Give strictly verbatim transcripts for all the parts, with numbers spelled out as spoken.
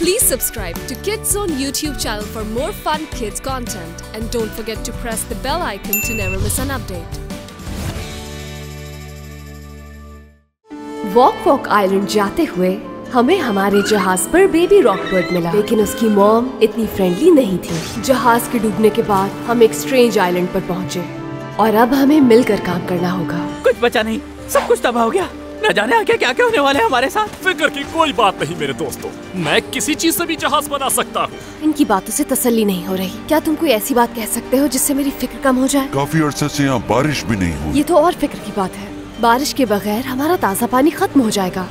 Please subscribe to Kids Zone YouTube channel for more fun kids content and don't forget to press the bell icon to never miss an update. Walk walk island जाते हुए हमें हमारे जहाज पर baby रॉकबर्ड मिला, लेकिन उसकी mom इतनी फ्रेंडली नहीं थी। जहाज के डूबने के बाद हम एक स्ट्रेंज आइलैंड पर पहुंचे और अब हमें मिलकर काम करना होगा। कुछ बचा नहीं, सब कुछ तबाह हो गया। न जाने आगे क्या क्या होने वाले हमारे साथ। फिक्र की कोई बात नहीं मेरे दोस्तों, मैं किसी चीज से भी जहाज बना सकता हूँ। इनकी बातों से तसल्ली नहीं हो रही। क्या तुम कोई ऐसी बात कह सकते हो जिससे मेरी फिक्र कम हो जाए? काफी अरसे से यहाँ बारिश भी नहीं हुई। ये तो और फिक्र की बात है। बारिश के बगैर हमारा ताज़ा पानी खत्म हो जाएगा।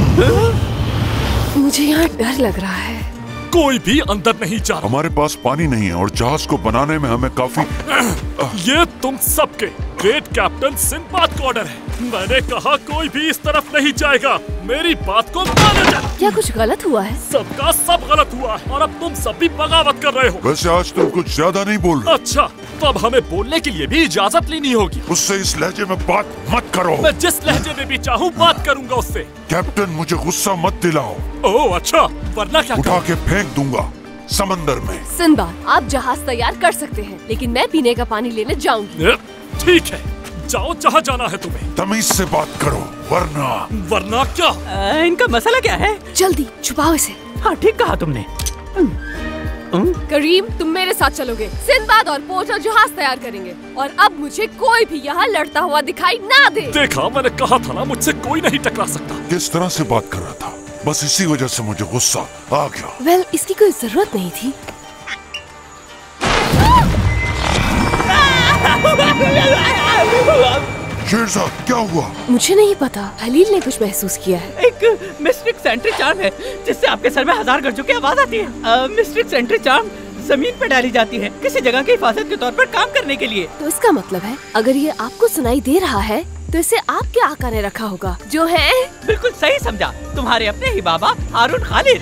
मुझे यहाँ डर लग रहा है। कोई भी अंदर नहीं जा। हमारे पास पानी नहीं है और जहाज को बनाने में हमें काफी ये तुम सबके ग्रेट कैप्टन सिंदबाद का ऑर्डर है। मैंने कहा कोई भी इस तरफ नहीं जाएगा। मेरी बात को मानो जा। क्या कुछ गलत हुआ है? सबका सब गलत हुआ है और अब तुम सब भी बगावत कर रहे हो। वैसे आज तुम कुछ ज्यादा नहीं बोल रहे। अच्छा, तो अब हमें बोलने के लिए भी इजाजत लेनी होगी। उससे इस लहजे में बात मत करो। मैं जिस लहजे में भी चाहूँ बात करूँगा उससे। कैप्टन मुझे गुस्सा मत दिलाओ। ओह अच्छा, वरना क्या? उठा के फेंक दूंगा समंदर में। सिंदबाद, आप जहाज तैयार कर सकते हैं, लेकिन मैं पीने का पानी लेने जाऊंगी। ठीक है, जाओ जहाँ जाना है तुम्हें। तमीज से बात करो, वरना वरना क्या? आ, इनका मसला क्या है? जल्दी छुपाओ इसे। हाँ ठीक कहा तुमने। करीम, तुम मेरे साथ चलोगे। सिंदबाद और पोर्टर जहाज तैयार करेंगे और अब मुझे कोई भी यहाँ लड़ता हुआ दिखाई ना दे। देखा, मैंने कहा था ना, मुझसे कोई नहीं टकरा सकता। किस तरह से बात कर रहा था, बस इसी वजह से मुझे गुस्सा आ गया। वेल, इसकी कोई जरूरत नहीं थी। शेरशाह, क्या हुआ? मुझे नहीं पता, हलील ने कुछ महसूस किया है। एक मिस्टिक सेंट्री चार्म है जिससे आपके सर में हजार गरजों की आवाज आती है। मिस्टिक सेंट्री चार्म जमीन पर डाली जाती है किसी जगह की हिफाजत के तौर पर काम करने के लिए। तो इसका मतलब है अगर ये आपको सुनाई दे रहा है तो इसे आपके आका ने रखा होगा, जो है। बिल्कुल सही समझा, तुम्हारे अपने ही बाबा हारून खालिद।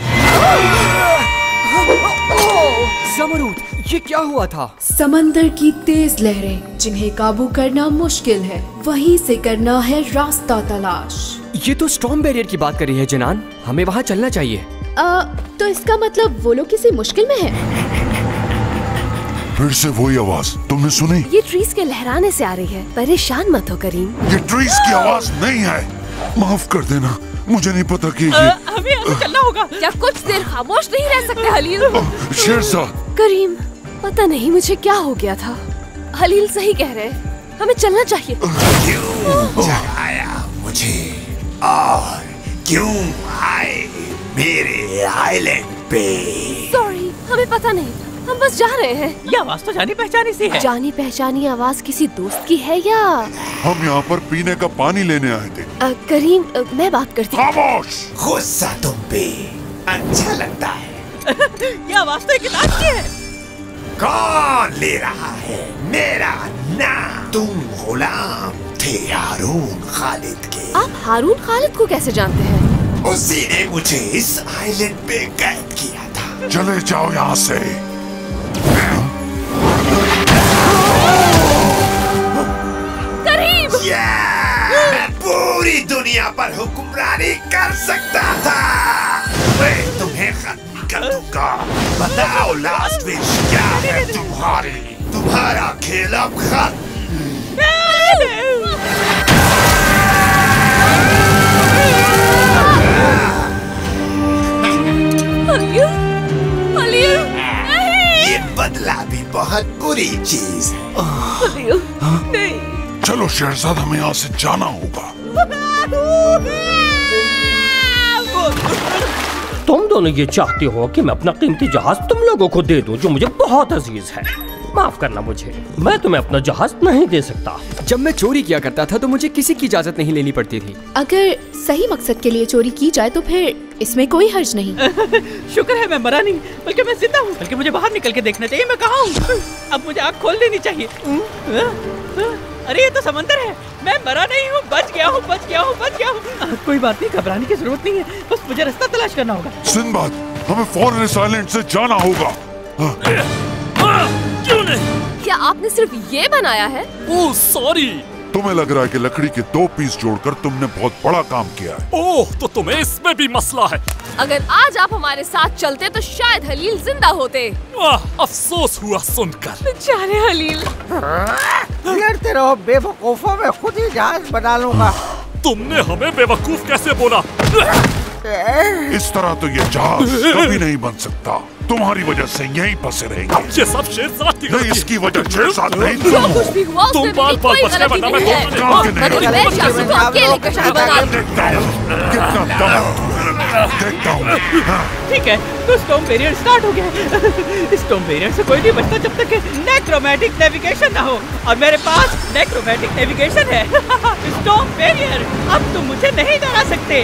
ज़मरूद, ये क्या हुआ था? समंदर की तेज लहरें जिन्हें काबू करना मुश्किल है, वहीं से करना है रास्ता तलाश। ये तो स्टॉर्म बैरियर की बात कर रही है जनान, हमें वहाँ चलना चाहिए। आ, तो इसका मतलब वो लोग किसी मुश्किल में हैं। फिर से वही आवाज तुमने सुनी? ये ट्रीज के लहराने से आ रही है। परेशान मत हो करीम। ये ट्रीज की आवाज नहीं है, माफ कर देना, मुझे नहीं पता कि ये... हमें यहाँ से चलना होगा। क्या कुछ देर खामोश नहीं रह सकते हलील? शेरशाह, करीम, पता नहीं मुझे क्या हो गया था। हलील सही कह रहे, हमें चलना चाहिए। क्यों जगाया मुझे और क्यों आए मेरे आइलैंड पे? सॉरी, हमें पता नहीं था, हम बस जा रहे हैं। ये आवाज तो जानी पहचानी सी है। जानी पहचानी आवाज किसी दोस्त की है या? हम यहाँ पर पीने का पानी लेने आए थे। आ, करीम, आ, मैं बात करती हूँ। खामोश। गुस्सा तुम पे अच्छा लगता है। ये आवाज तो एक किताब की है। कौन ले रहा है मेरा नाम? तुम गुलाम थे हारून खालिद के। आप हारून खालिद को कैसे जानते हैं? उसी ने मुझे इस आइलैंड पे कैद किया था। चले जाओ यहाँ से। करीम! मैं पूरी दुनिया पर हुक्मरानी कर सकता था। मैं तुम्हें खत्म कर दूंगा। बताओ लास्ट विश क्या है तुम्हारी? तुम्हारा खेल अब खत्म। ये बदला भी बहुत बुरी चीज है। नहीं। चलो शेरशाह, हमें यहाँ से जाना होगा। तुम दोनों ये चाहते हो कि मैं अपना कीमती जहाज तुम लोगों को दे दूं, जो मुझे बहुत अजीज है। माफ करना मुझे, मैं तुम्हें अपना जहाज नहीं दे सकता। जब मैं चोरी किया करता था तो मुझे किसी की इजाजत नहीं लेनी पड़ती थी। अगर सही मकसद के लिए चोरी की जाए तो फिर इसमें कोई हर्ज नहीं। शुक्र है मैं मरा नहीं, बल्कि मैं जिंदा हूँ। बल्कि मुझे बाहर निकल के देखना चाहिए मैं कहाँ हूँ। अब मुझे आँख खोल देनी चाहिए। अरे ये तो समंदर है, मैं मरा नहीं हूँ, बच गया हूँ, बच गया हूँ, बच गया हूँ। कोई बात नहीं, घबराने की जरूरत नहीं है, बस मुझे रास्ता तलाश करना होगा। सिंदबाद, हमें फौरन इस आइलैंड से जाना होगा। क्यों नहीं? क्या आपने सिर्फ ये बनाया है? ओह सॉरी, तुम्हें लग रहा है कि लकड़ी के दो पीस जोड़कर तुमने बहुत बड़ा काम किया है। ओह, तो तुम्हें इसमें भी मसला है। अगर आज आप हमारे साथ चलते तो शायद हलील जिंदा होते। वाह, अफसोस हुआ सुनकर। बेचारे हलील। लड़ते रहो बेवकूफों, में खुद ही जहाज बना लूंगा। तुमने हमें बेवकूफ कैसे बोला? इस तरह तो ये जहाज कभी नहीं बन सकता। तुम्हारी वजह से यहीं फंसे रहेंगे। ये सब शेरजाद की नहीं, इसकी वजह शेरजाद नहीं जो कुछ भी हुआ तुम बाल बाल बचने वरना मैं देखता हूँ। ठीक है, तो स्टॉर्म बैरियर स्टार्ट हो गया। स्टॉर्म बैरियर से कोई नहीं बचता जब तक नेक्रोमैटिक नेविगेशन ना हो, और मेरे पास नेक्रोमैटिक नेविगेशन है। स्टॉर्म बैरियर, अब तुम मुझे नहीं डरा सकते।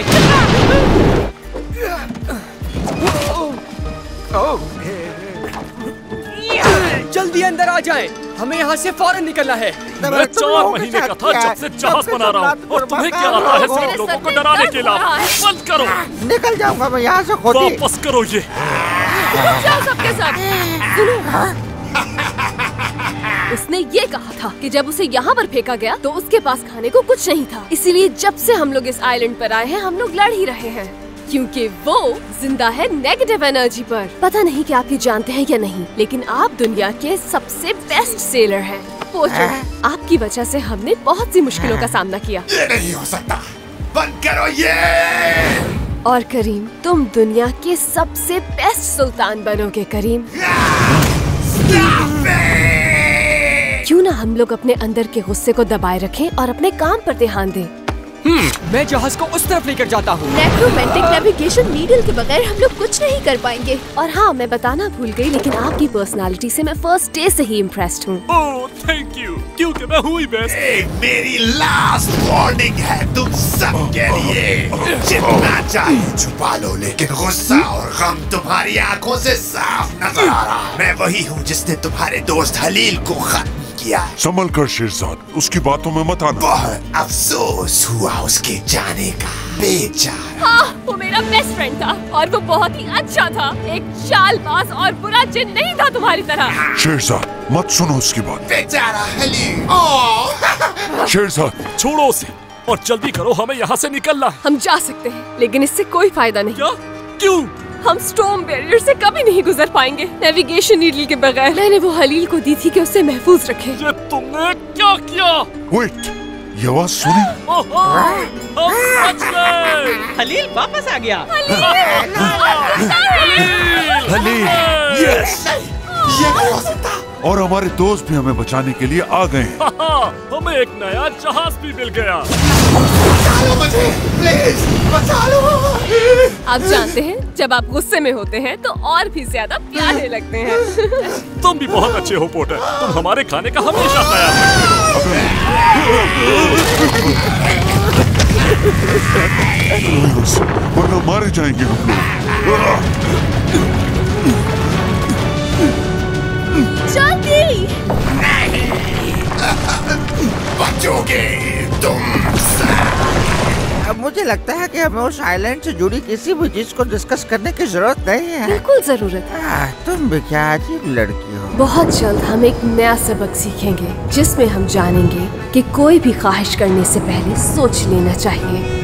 जल्दी अंदर आ जाएं, हमें यहाँ से फौरन निकलना है। मैं चार महीने का था जब से जहाज बना रहा हूँ, और तुम्हें क्या आता है सिर्फ लोगों को डराने के अलावा? बंद करो। निकल जाऊंगा मैं यहाँ से खुद ही। वापस करो ये। जाओ सबके साथ। सुनो, उसने ये कहा था कि जब उसे यहाँ पर फेंका गया तो उसके पास खाने को कुछ नहीं था। इसीलिए जब से हम लोग इस आइलैंड पर आए हैं, हम लोग लड़ ही रहे हैं, क्योंकि वो जिंदा है नेगेटिव एनर्जी पर। पता नहीं कि आप ये जानते हैं या नहीं, लेकिन आप दुनिया के सबसे बेस्ट सेलर हैं। पोचो, आपकी वजह से हमने बहुत सी मुश्किलों का सामना किया। ये नहीं हो सकता, बंद करो ये। और करीम, तुम दुनिया के सबसे बेस्ट सुल्तान बनोगे करीम। क्यों ना हम लोग अपने अंदर के गुस्से को दबाए रखें और अपने काम पर ध्यान दें। मैं जहाज को उस तरफ लेकर जाता हूँ। नेक्रोमैंटिक नेविगेशन नीडल के बगैर हम लोग कुछ नहीं कर पाएंगे। और हाँ, मैं बताना भूल गई, लेकिन आपकी पर्सनालिटी से मैं फर्स्ट डे से ही इम्प्रेस्ड हूँ। ओह, थैंक यू, क्योंकि मैं हुई बेस्ट। एक मेरी लास्ट वार्निंग है तुम सबके लिए। जितना चाहे छुपा लो, लेकिन गुस्सा और गम तुम्हारी आंखों से साफ नजर आ रहा है। मैं वही हूँ जिसने तुम्हारे दोस्त हलील को खत्म किया। संभल कर शेरजाद, उसकी बातों में मत आना। बहुत अफसोस हुआ उसके जाने का, बेचारा। हाँ, वो मेरा बेस्ट फ्रेंड था और वो बहुत ही अच्छा था। एक चालबाज और बुरा जिन नहीं था तुम्हारी तरह। शेरजाद, मत सुनो उसकी बात। बेचारा हलील। शेरजाद, छोड़ो उसे और जल्दी करो, हमें यहाँ से निकलना है। हम जा सकते हैं, लेकिन इससे कोई फायदा नहीं। क्या? क्यों? हम स्टॉर्म बैरियर से कभी नहीं गुजर पाएंगे नेविगेशन नीडल के बगैर। मैंने वो हलील को दी थी कि उसे महफूज रखे। ये तुमने क्या किया? वेट, ये आवाज सुनी? हम बच गए। हलील वापस आ गया। हलील, यस, ये नहीं हो सकता। और हमारे दोस्त भी हमें बचाने के लिए आ गए हैं। हमें एक नया जहाज भी मिल गया। बचा लो मुझे, प्लीज बचा लो। आप जानते हैं, जब आप गुस्से में होते हैं तो और भी ज्यादा प्यारे लगते हैं। तुम भी बहुत अच्छे हो पोटर, तुम हमारे खाने का हमेशा ख्याल रखो। वरना मारे जाएंगे हम लोग। जल्दी! बचोगे तुम सब। अब मुझे लगता है कि हमें उस आइलैंड से जुड़ी किसी भी चीज को डिस्कस करने की जरूरत नहीं है। बिल्कुल जरूरत है। आ, तुम भी क्या अजीब लड़की हो। बहुत जल्द हम एक नया सबक सीखेंगे, जिसमें हम जानेंगे कि कोई भी ख्वाहिश करने से पहले सोच लेना चाहिए।